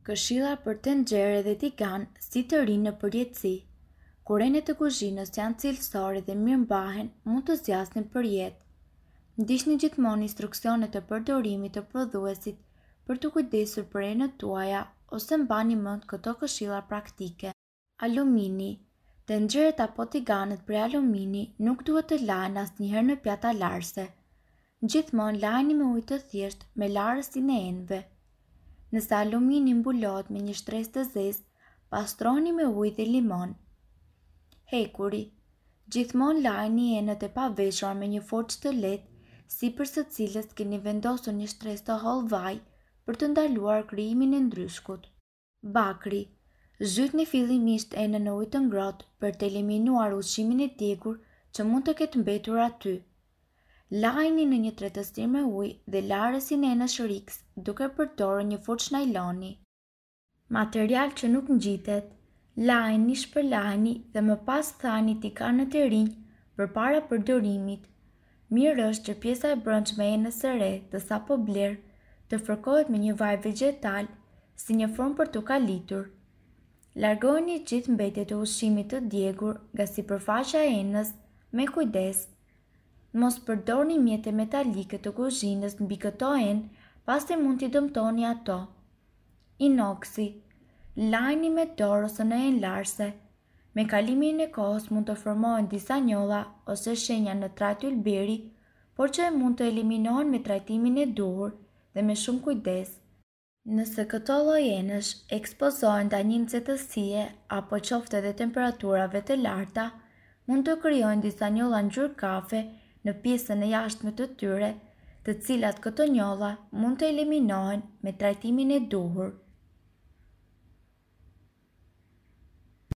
Këshilla për tenxhere dhe tigan si të rinë në përjetësi. Kur enet të kuzhinës janë cilësore dhe mirë mbahen, mund të zjasnin për jetë. Ndiqni gjithmonë instruksionet e përdorimit të prodhuesit për të kujdesur për enët tuaja ose mbani mend këto këshilla praktike. Alumini. Tenxheret apo tiganet prej alumini nuk duhet të lahen asnjëherë në pjata larëse. Gjithmonë lajini me ujë të thjeshtë me larësin e enëve. Nëse alumini mbulohet me një shtresë të zezë, pastroni me ujë dhe limon. Hekuri. Gjithmonë lajini enët e paveshura me një forcë të lehtë, sipër së cilës keni vendosur një shtresë të hollë vaj për të ndaluar krijimin e ndryshkut. Bakri. Zhytni fillimisht enën në ujë të ngrohtë për të eliminuar ushqimin e djegur që mund të ketë mbetur aty. Lajini në një tretëstir me ujë dhe larësin e enës riks duke përdorur një furçë najloni. Material që nuk ngjitet. Lajini, shpërlajini dhe më pas thani tiganet e rinj përpara përdorimit. Mirë është që pjesa e brendshme e enës së re të sapo bler të fërkohet me një vaj vegetal si një formë për t'u kalitur. Largoni gjithë mbetjet e ushqimit të djegur nga sipërfaqja e enës me kujdes. Mos përdorni mjete metalike të kuzhinës mbi këto enë, pasi mund t'i dëmtoni ato. Inoksi. Lajini me dorë ose në enë larëse. Me kalimin e kohës mund të formohen disa njolla ose shenja në trajt ylberi, por që mund të eliminohen me trajtimin e duhur dhe me shumë kujdes. Nëse këto lloj enësh ekspozohen ndaj nxehtësie apo qoftë edhe temperaturave të larta, mund të krijojnë disa njolla ngjyrë kafe në pjesën e jashtme të tyre, të cilat këto njolla mund të eliminohen me trajtimin e duhur.